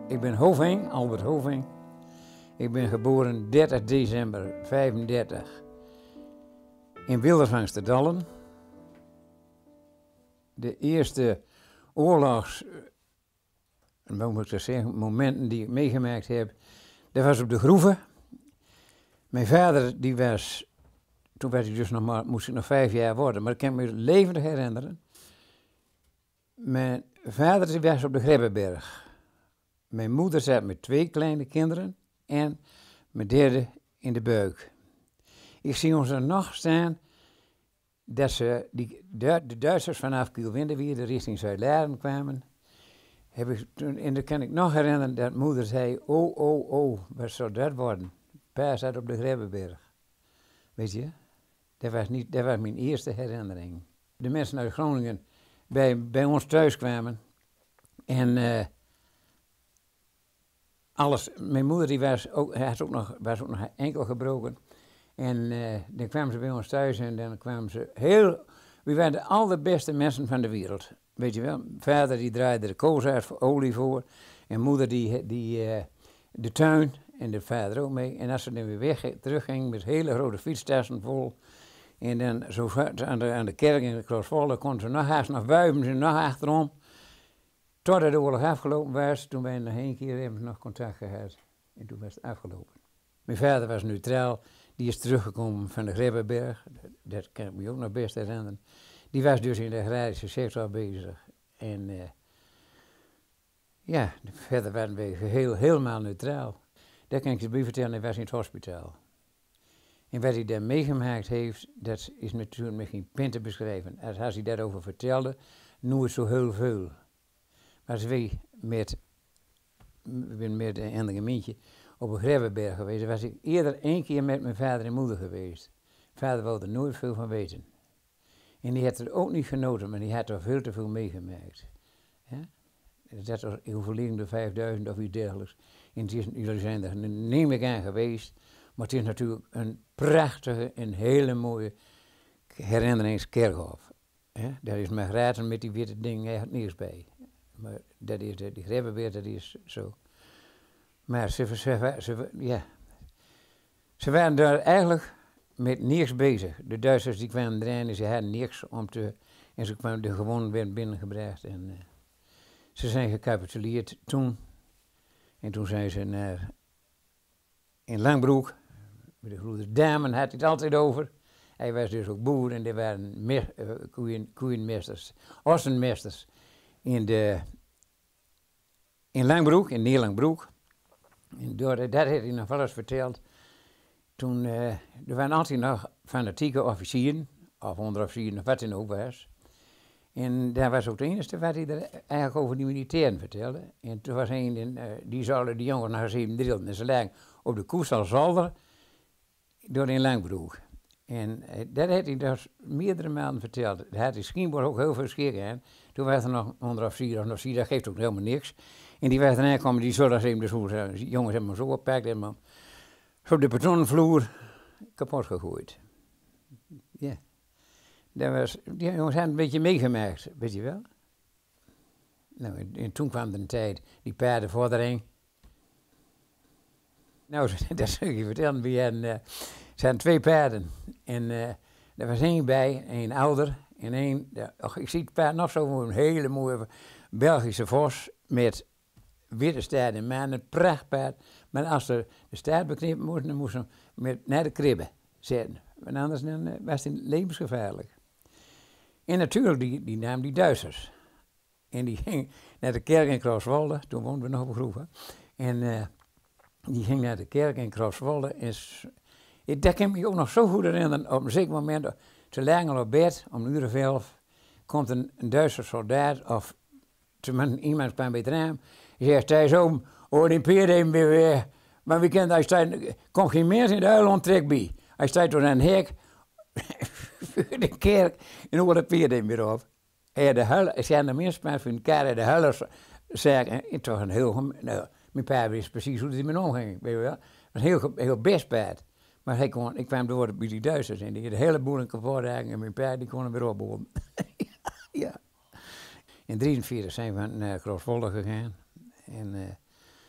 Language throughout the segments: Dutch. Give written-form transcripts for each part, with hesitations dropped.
Ik ben Hoving, Albert Hoving. Ik ben geboren 30 december 35 in Wildervansterdallen. De eerste oorlogs, hoe moet ik dat zeggen, momenten die ik meegemaakt heb, dat was op de Groeve. Mijn vader, die was, toen werd ik dus nog maar, moest ik nog 5 jaar worden, maar ik kan me levendig herinneren. Mijn vader die was op de Grebbeberg. Mijn moeder zat met 2 kleine kinderen en mijn derde in de buik. Ik zie ons er nog staan dat ze de Duitsers vanaf Kuilwinderwierde richting Zuid-Laren kwamen. En dan kan ik nog herinneren dat moeder zei, oh, wat zou dat worden? Pa zat op de Grebbeberg. Weet je, dat was mijn eerste herinnering. De mensen uit Groningen bij ons thuis kwamen en mijn moeder die was ook nog enkel gebroken. En dan kwamen ze bij ons thuis en dan kwamen ze we waren de allerbeste mensen van de wereld. Weet je wel, vader die draaide de koolzaad voor olie voor. En moeder die de tuin en de vader ook mee. En als ze dan weer terugging met hele grote fietstassen vol. En dan zo aan de kerk in de Kloosvolle konden ze nog haast nog wuiven ze nog achterom. Totdat de oorlog afgelopen was, toen wij nog 1 keer hebben nog contact gehad. En toen was het afgelopen. Mijn vader was neutraal, die is teruggekomen van de Grebbeberg. Dat kan ik me ook nog best herinneren. Die was dus in de agrarische sector bezig. En verder waren we helemaal neutraal. Dat kan ik je bij vertellen, hij was in het hospitaal. En wat hij daar meegemaakt heeft, dat is natuurlijk met geen pen te beschrijven. Als hij daarover vertelde, nooit zo heel veel. Maar als wij met een gemeentje op een Grebbeberg geweest, was ik eerder 1 keer met mijn vader en moeder geweest. Vader wilde er nooit veel van weten. En die had er ook niet genoten, maar die had er veel te veel meegemaakt. Ja? Dat was overliggende 5000 of iets dergelijks. En jullie zijn er, neem ik aan, geweest. Maar het is natuurlijk een prachtige en hele mooie herinneringskerkhof. Ja? Daar is Margraten met die witte dingen eigenlijk niks bij. Maar dat is die Grebbeberg, dat is zo. Maar ze waren daar eigenlijk met niks bezig. De Duitsers die kwamen erin en ze hadden niks om te... En ze kwamen er gewoon binnengebracht. En ze zijn gecapituleerd toen. En toen zijn ze in Langbroek. Met de Groene Damen had hij het altijd over. Hij was dus ook boer en die waren koeienmeesters, ossenmeesters in Langbroek, in Neerlangbroek. En dat heeft hij nog wel eens verteld. Toen, er waren altijd nog fanatieke officieren, of onderofficieren, of wat dan ook was. En daar was ook het enige wat hij er eigenlijk over die militairen vertelde. En toen was die zouden die jongens naar 7 drillen. En ze lagen op de Koestalzolder door in Langbroek. En dat heeft hij dus meerdere maanden verteld. Daar had hij schijnbaar ook heel veel schik aan. Toen was er nog een onderofficier of een officier, dat geeft ook helemaal niks. En die werd eraan gekomen, die zullen even die jongens hebben me zo opgepakt en me op de betonvloer kapot gegooid. Ja. Die jongens hadden een beetje meegemaakt, weet je wel. Nou, en toen kwam er een tijd, die paardenvordering. Nou, dat zal ik je vertellen, er zijn 2 paarden. En er was 1 bij, 1 ouder. En 1, ik zie het paard nog zo, een hele mooie Belgische vos met witte staart en man, een prachtpaard. Maar als ze de staart beknippen moesten, dan moesten ze naar de kribbe zetten. Want anders was het levensgevaarlijk. En natuurlijk, die namen die Duitsers. En die ging naar de kerk in Krooswolde, toen woonden we nog op Groeve. En die ging naar de kerk in Krooswolde. En dat kan ik me ook nog zo goed herinneren. Op een zeker moment, ze lagen al op bed, om 11:00, komt een Duitse soldaat, of iemand kwam bij het raam. Die zegt, Thijs oom, die peer even weer. Maar wie kent, hij staat, komt geen mens in de huil onttrek bij. Hij staat door een hek, voor de kerk, en hoe de peer even weer op. En de huil, ze hadden de mensen van de kerk, de huilers zeggen, het was een heel, nou, mijn pa wist precies hoe het met omging, weet je wel. Het was een heel best paard. Maar ik kwam door bij die Duitsers en die had de hele boel kapot en mijn pa die kon hem weer opboren. Ja. In 1943 zijn we naar Krooswolde gegaan. En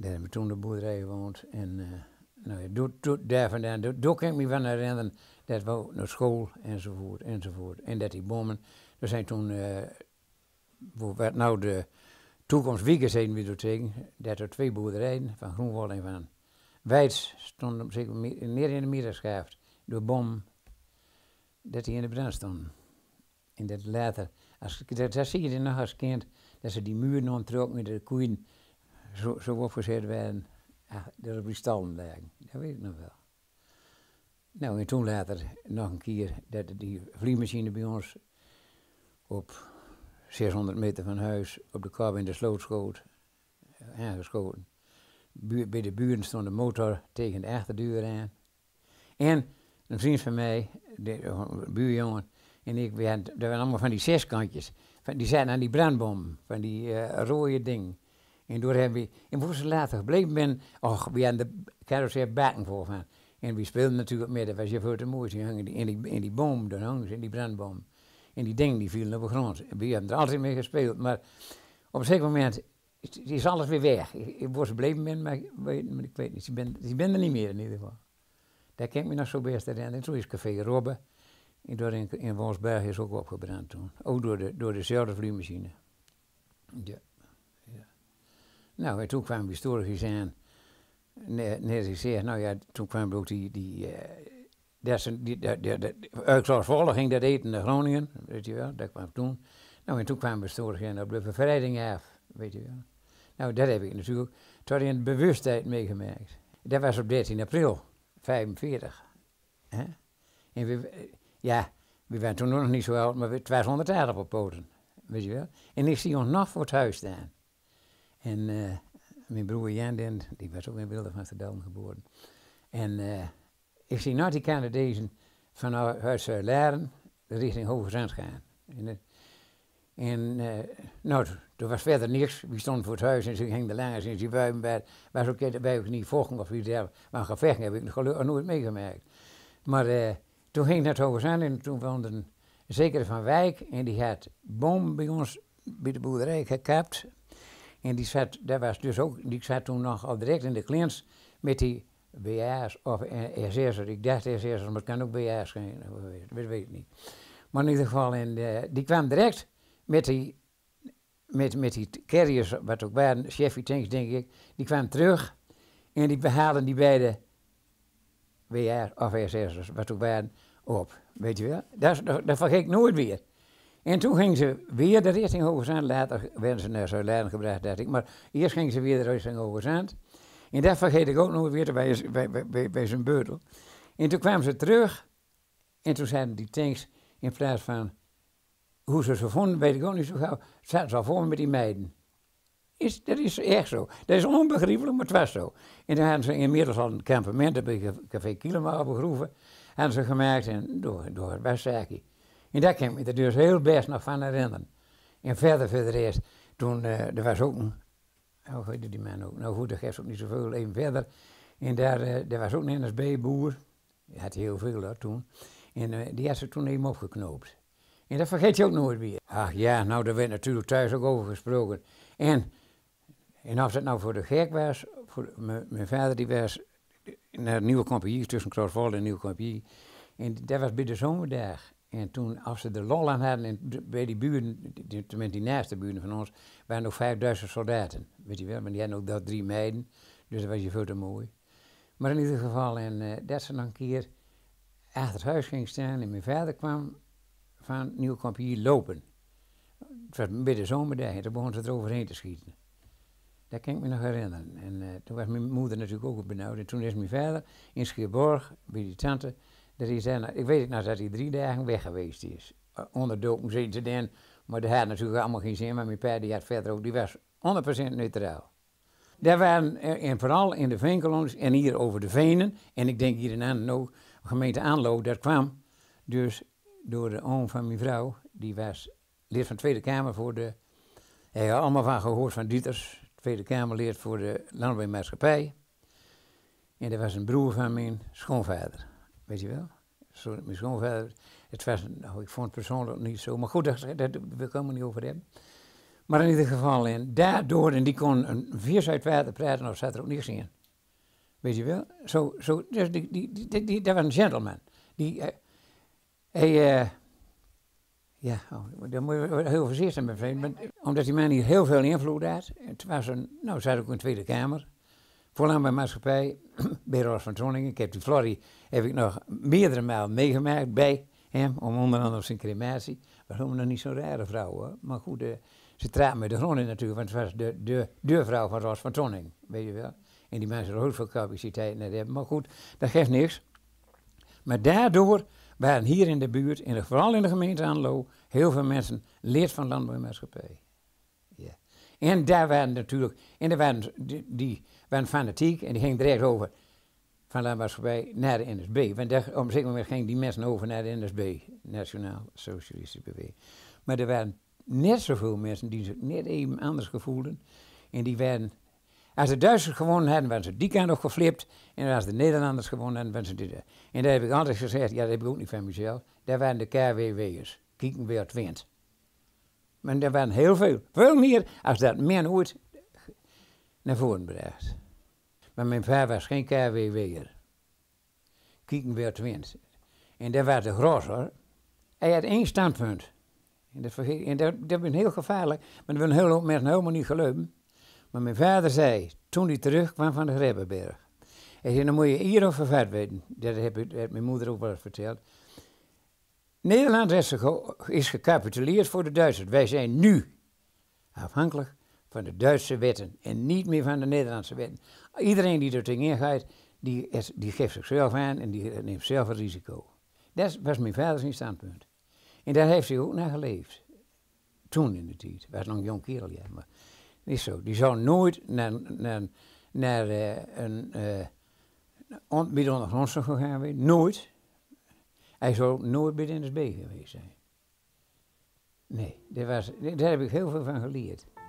Daar hebben we toen de boerderij gewoond. En nou ja, daar vandaan, daar kan ik me van herinneren dat we naar school enzovoort enzovoort. En dat die bommen, er zijn toen, wat nou de toekomst weekend we tegen, dat er 2 boerderijen van Groenwald en van Weids stonden zeker neer in de middagschaaft door bom dat die in de brand stonden. En dat later, dat zie je nog als kind, dat ze die muren onttrokken met de koeien zo opgezet werden, dat op die stallen lagen. Dat weet ik nog wel. Nou, en toen later nog een keer dat die vliegmachine bij ons op 600 meter van huis op de kop in de sloot schoot, aangeschoten. Bij de buren stond de motor tegen de achterdeur aan. En een vriend van mij, de buurjongen, en ik, dat waren allemaal van die 6-kantjes. Die zaten aan die brandbom, van die rode ding. En door hebben we, en hoe ze later gebleven ben, we hadden de carrosserie bakken voor van. En we speelden natuurlijk met, dat was je voor te mooi, die hangen in die boom, daar hangen ze in die brandboom. En die dingen die vielen op de grond. We hebben er altijd mee gespeeld, maar op een zeker moment is alles weer weg. Ik was gebleven ben, maar ik weet niet, ik ben er niet meer in ieder geval. Daar ken ik me nog zo best herinneren. En toen is Café Robbe, in Wolfsberg is ook opgebrand toen. Ook door dezelfde vliegmachine. Ja. Nou, en toen kwamen we historisch aan. Net ik zeg, nou ja, toen kwamen ook uitslagsvolle ging dat eten naar Groningen, weet je wel, dat kwam toen. Nou, en toen kwamen we historisch aan op de bevrijding af, weet je wel. Nou, dat heb ik natuurlijk tot in de bewustheid meegemaakt. Dat was op 13 april, 45. Hè? En we waren toen nog niet zo oud, maar het was 100 jaar op poten, weet je wel. En ik zie ons nog voor het huis staan. En mijn broer Jan, die was ook in Wilde van Amsterdam geboren. En ik zie nog die Canadezen vanuit Zuid-Laren richting Hoge Zand gaan. Nou, er was verder niks. We stonden voor het huis en ze gingen de langs en ze wuiven was ook wij ook niet volgen of wie daar maar gevechten heb ik gelukkig nooit meegemaakt. Maar toen ging ik naar het Hoge Zand en toen woonde een zekere van Wijk en die had boom bij ons bij de boerderij gekapt. En die zat toen nog al direct in de klins met die BA's of SS'ers. Ik dacht SS'ers, maar het kan ook BA's zijn, dat weet ik niet. Maar in ieder geval, die kwam direct met die carriers, wat ook waren, Chevy tanks denk ik, die kwamen terug en die behaalden die beide BA's of SS'ers, wat ook waren, op. Weet je wel? Dat vergeet ik nooit weer. En toen gingen ze weer de richting Hoge Zand, later werden ze naar Zuid-Laren gebracht, dacht ik. Maar eerst gingen ze weer de richting Hoge Zand. En dat vergeet ik ook nooit weer bij zijn beutel. En toen kwamen ze terug en toen zeiden die tanks, in plaats van hoe ze vonden, weet ik ook niet zo gauw, zaten ze al voor met die meiden. Dat is echt zo. Dat is onbegrijpelijk, maar het was zo. En toen hadden ze inmiddels al een kampement bij Café Kielema opgegroeven, hadden ze gemaakt en door het Westzaakje. En daar kan ik me er dus heel best nog van herinneren. En verder voor de rest, toen, er was ook een, hoe heette die man ook? Nou goed, dat geeft ook niet zoveel, even verder. En daar was ook een NSB-boer, die had heel veel hoor, toen. En die had ze toen even opgeknoopt. En dat vergeet je ook nooit weer. Ach ja, nou daar werd natuurlijk thuis ook over gesproken. En of dat nou voor de gek was, mijn vader die was naar de Nieuwe Compagnie, tussen Krooswolde en Nieuwe Compagnie. En dat was bij de zomerdag. En toen, als ze de lol aan hadden, en bij die buren, tenminste die naaste buren van ons, waren nog 5000 soldaten. Weet je wel, maar die hadden ook dat 3 meiden, dus dat was je veel te mooi. Maar in ieder geval, dat ze nog een keer achter het huis ging staan en mijn vader kwam van Nieuwe Compagnie lopen. Het was bij de zomerdag en toen begon ze eroverheen te schieten. Dat kan ik me nog herinneren. En toen was mijn moeder natuurlijk ook benauwd. En toen is mijn vader in Scheerborg, bij die tante, dat hij zei, ik weet nou dat hij 3 dagen weg geweest is. Onderdoken zitten ze dan, maar dat had natuurlijk allemaal geen zin. Maar mijn pa die had verder ook, die was 100% neutraal. Daar waren, en vooral in de veenkolonies en hier over de venen, en ik denk hier in Anno, gemeente Anlo, dat kwam dus door de oom van mijn vrouw, die was lid van de Tweede Kamer voor de, hij had allemaal van gehoord van Dieters, Tweede Kamerlid voor de Landbouwmaatschappij. En dat was een broer van mijn schoonvader, weet je wel. Mijn schoonvader, het was, nou, ik vond het persoonlijk niet zo, maar goed, daar wil ik helemaal niet over hebben. Maar in ieder geval, en daardoor, en die kon een vier uit water praten, of zat er ook niks in. Weet je wel? Dus dat was een gentleman. Ja, daar moet je heel voorzichtig mee zijn. Omdat die man hier heel veel invloed had. Het was zat ook in de Tweede Kamer. Vooral bij maatschappij, bij Ros van Troningen. Ik heb die Florrie nog meerdere malen meegemaakt bij hem, om onder andere zijn crematie. Was helemaal nog niet zo'n rare vrouw hoor. Maar goed, ze trad met de grond in natuurlijk, want het was de vrouw van Ros van Troningen, weet je wel. En die mensen hadden ook veel capaciteit net hebben. Maar goed, dat geeft niks. Maar daardoor waren hier in de buurt, vooral in de gemeente Anlo, heel veel mensen lid van landbouwmaatschappij. Ja. En daar waren natuurlijk, die waren fanatiek en die gingen direct over van landbouwmaatschappij naar de NSB. Want op een zeker moment gingen die mensen over naar de NSB, Nationaal Socialistische Beweging. Maar er waren net zoveel mensen die zich net even anders gevoelden. En die werden, als de Duitsers gewonnen hadden, waren ze die kant op geflipt. En als de Nederlanders gewonnen hadden, waren ze dit. En daar heb ik altijd gezegd, ja dat heb ik ook niet van mezelf, daar waren de KWW'ers. Kijken weer het wint. Maar er waren heel veel. Veel meer als dat men ooit naar voren bracht. Maar mijn vader was geen KWW'er. Kijken weer het wint. En dat was de gros hoor. Hij had één standpunt. En dat is heel gevaarlijk. Maar dat willen heel veel mensen helemaal niet geloven. Maar mijn vader zei, toen hij terugkwam van de Grebbeberg. Hij zei, dan moet je hierover vet weten. Dat heeft mijn moeder ook wel eens verteld. Nederland is gecapituleerd voor de Duitsers. Wij zijn nu afhankelijk van de Duitse wetten en niet meer van de Nederlandse wetten. Iedereen die er tegenin gaat, die geeft zichzelf aan en die neemt zelf het risico. Dat was mijn vader standpunt. En daar heeft hij ook naar geleefd. Toen in de tijd. Hij was nog een jong kerel, ja. Maar is zo. Die zou nooit naar een bij ondergrondse gegaan zijn. Nooit. Hij zou nooit bij de NSB geweest zijn. Nee, daar heb ik heel veel van geleerd.